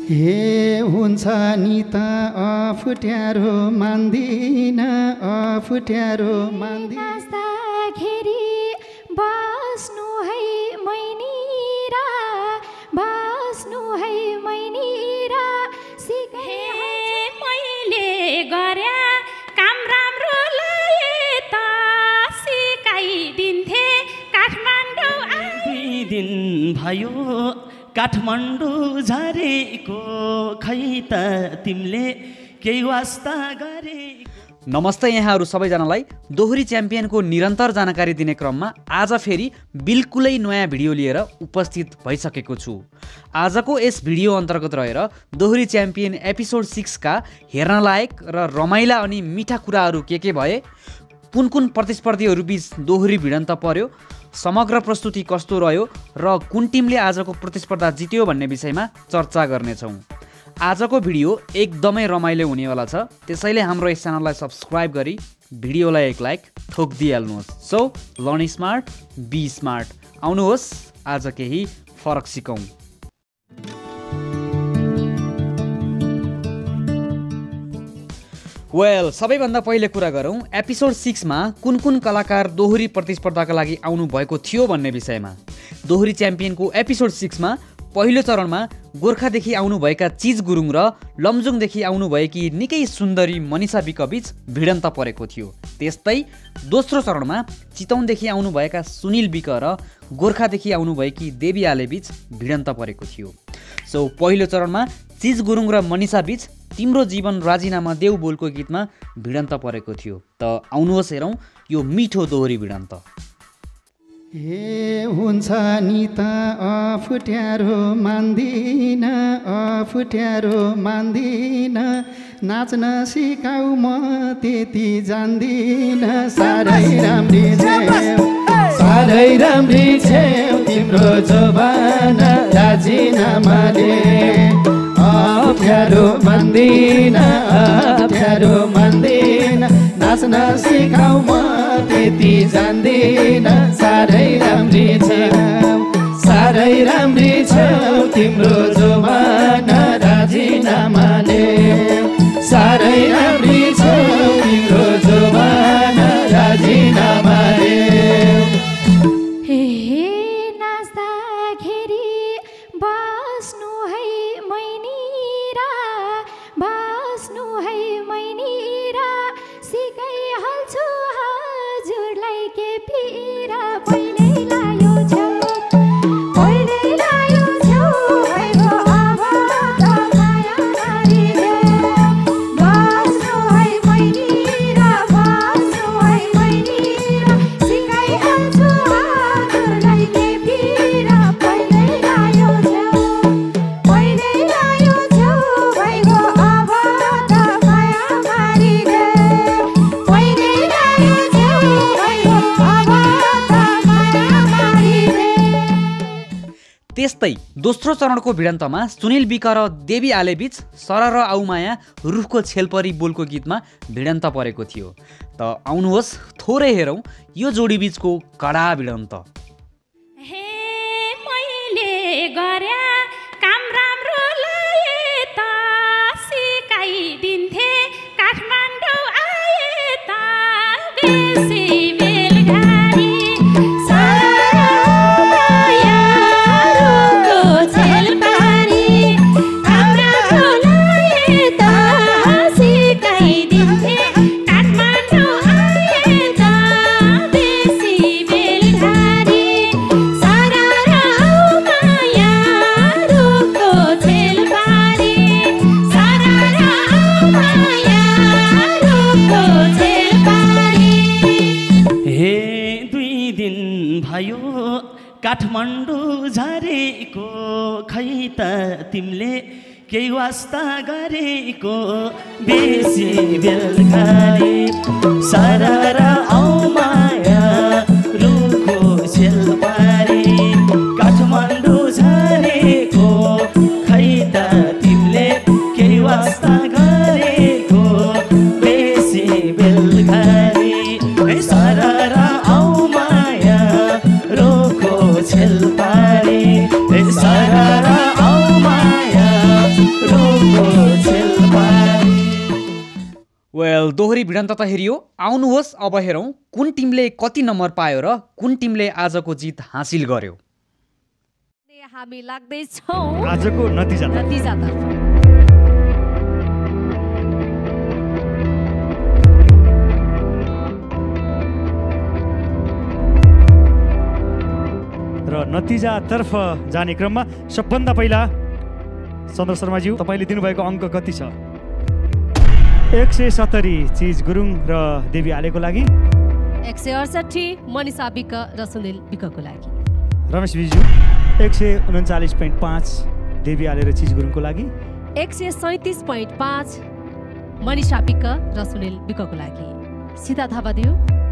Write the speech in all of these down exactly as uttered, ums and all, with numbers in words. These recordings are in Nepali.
हे हुन्छ नि त अफुट्यारो मान्दिन अफुट्यारो मान्दिन नाच्दाखेरि बस्नु है मैनीरा बस्नु है मैनीरा सिके मैले गर्या काम राम्रो लाए त सिकाइदिन्थे काठमाडौँ दुई दिन भयो काठमाडौँ झरेको खै त तिमीले केही वास्ता गरे। नमस्ते यहाँहरू सबैजनालाई दोहोरी च्याम्पियनको निरन्तर जानकारी दिने क्रममा आज फेरि बिल्कुलै नयाँ भिडियो लिएर उपस्थित भइसकेको छु। आजको यस भिडियो अन्तर्गत रहेर दोहोरी च्याम्पियन एपिसोड सिक्सका हेर्न लायक र रमाइला अनि मिठा कुराहरू के के भए, कुन कुन प्रतिस्पर्धीहरू बीच दोहोरी भिडन्त पर्यो, समग्र प्रस्तुति कस्तो रह्यो र कुन टिमले आजको प्रतिस्पर्धा जित्यो भन्ने विषयमा चर्चा गर्नेछौँ। आजको भिडियो एकदमै रमाइलो हुनेवाला छ, त्यसैले हाम्रो यस च्यानललाई सब्सक्राइब गरी भिडियोलाई एक लाइक ठोकिदिइहाल्नुहोस्। So learn smart be smart, आउनुहोस् आज केही फरक सिकौँ। वेल सबैभन्दा पहिले कुरा गरौँ एपिसोड सिक्समा कुन कुन कलाकार दोहोरी प्रतिस्पर्धाका लागि आउनु भएको थियो भन्ने विषयमा। दोहोरी च्याम्पियनको एपिसोड सिक्समा पहिलो चरणमा गोर्खादेखि आउनुभएका चिज गुरुङ र लमजुङदेखि आउनुभएकी निकै सुन्दरी मनिषा विकबीच भिडन्त परेको थियो। त्यस्तै दोस्रो चरणमा चितौनदेखि आउनुभएका सुनिल विक र गोर्खादेखि आउनुभएकी देवी आलेबीच भिडन्त परेको थियो। सो पहिलो चरणमा चिज गुरुङ र मनिषा बीच तिम्रो जीवन राजीनामा देऊ बोलको गीतमा भिडन्त परेको थियो। त आउनुहोस् हेरौँ यो मिठो दोहोरी भिडन्त। हे हुन्छ नि त अफुट्यारो मान्दिन अफुट्यारो मान्दिन नाच्न सिकाऊ म त्यति जान्दिन साह्रै राम्री छेउ साह्रै राम्री छेउ तिम्रो जवान राजीनामाले अप्ठ्यारो मान्दिन अप्ठ्यारो मान्दिन नाच्न सिकाऊ म त्यति जान्दिन साह्रै राम्री छेउ साह्रै राम्री छेउ तिम्रो जवान राजीनामाले साह्रै राम्री छेउ तिम्रो जवान राजीनामाले। हे नाच्दाखेरि बस्नु है मैनीरा बस्नु है मैनीरा सिकाइहाल्छु हजुरलाई के पिरा पहिले लायो छेउ पहिले लायो छेउ भइगयो अब त माया गरिदेऊ बस्नु है मैनीरा बस्नु है मैनीरा सिकाइहाल्छु हजुरलाई के पिरा पहिले लायो छेउ पहिले लायो छेउ भइगयो अब त माया गरिदेऊ पहिले लायो छेउ भइगयो अब त माया गरिदेऊ। त्यस्तै दोस्रो चरणको भिडन्तमा सुनिल विक र देवी आलेबीच सरर आउमाया रुखको छेलपरी बोलको गीतमा भिडन्त परेको थियो। त आउनुहोस् थोरै हेरौँ यो जोडी बीचको कडा भिडन्त। हे मैले गर्या काम राम्रो लाए त सिकाइदिन्थे काठमाडौँ आए त बेसी बेलगारी सायारुको छेलपारी काम राम्रो लाए त सिकाइदिन्थे काठमाडौँ आए त बेसी बेलगारी सायारुको छेलपारी सायारुको छेलपारी। हे दुई दिन भयो काठमाडौँ झरेको खै त तिमीले केही वास्ता गरेको बेसी बेलुकाले सरर आउमाया रुखको छेलपारी काठमाडौँ झरेको खै त तिमीले केही वास्ता गरेको बेसी बेलुकाले सरर आउमाया रुखको छेलपारी सरर आउमाया दोहोरी भिडन्त त हेरियो, आउनुहोस् अब हेरौँ कुन टिमले कति नम्बर पायो र कुन टिमले आजको जित हासिल गर्यो। हामी लाग्दैछौँ आजको नतिजा नतिजातर्फ। र नतिजातर्फ जाने क्रममा सबभन्दा पहिला चन्द्र शर्माज्यू तपाईँले दिनुभएको अङ्क कति छ? एक सय सत्तरी चिज गुरुङ र देवी आलेको लागि, एक सय अडसठी मनिषा विक र सुनिल विकको लागि। रमेश बिजु एक सय उन्चालिस पोइन्ट पाँच देवी आले र चिज गुरुङको लागि, एक सय सैँतिस पोइन्ट पाँच मनिषा विक र सुनिल विकको लागि। सीता थापा दियो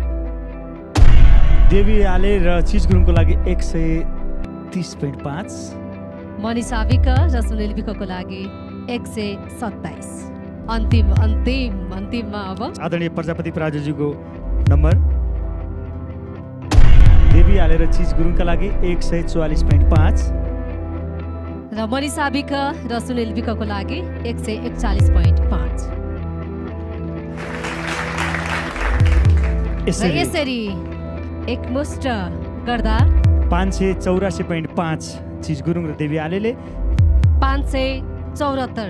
देवी आले र चिज गुरुङको लागि एक सय तिस पोइन्ट पाँच, मनिषा विक र सुनिल विकको लागि एक सय सत्ताइस। अन्तिम अन्तिम अन्तिममा अब आदरणीय प्रजापति पराजुज्यूको नम्बर देवी आले र चिज गुरुङका लागि एक सय चौवालिस पोइन्ट पाँच र मनिषा विक र सुनिल विकको लागि एक सय एकचालिस पोइन्ट पाँच। र यसरी एकमुष्ट गर्दा पाँच सय चौरासी पोइन्ट पाँच चिज गुरुङ र देवी आलेले, पाँच सय चौरात्तर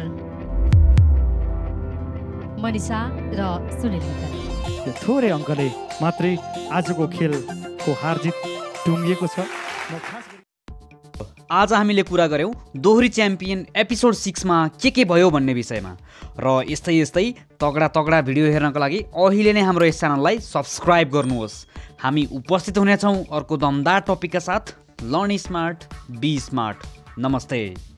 मनिषा र सुनिल विक। यो थोरै अङ्कले मात्रै आजको खेलको हार जित टुङ्गिएको छ। आज हामीले कुरा गऱ्यौँ दोहोरी च्याम्पियन एपिसोड सिक्समा के के भयो भन्ने विषयमा र यस्तै यस्तै तगडा तगडा भिडियो हेर्नको लागि अहिले नै हाम्रो यस च्यानललाई सब्सक्राइब गर्नुहोस्। हामी उपस्थित हुनेछौँ अर्को दमदार टपिकका साथ। Learn smart, be smart. नमस्ते।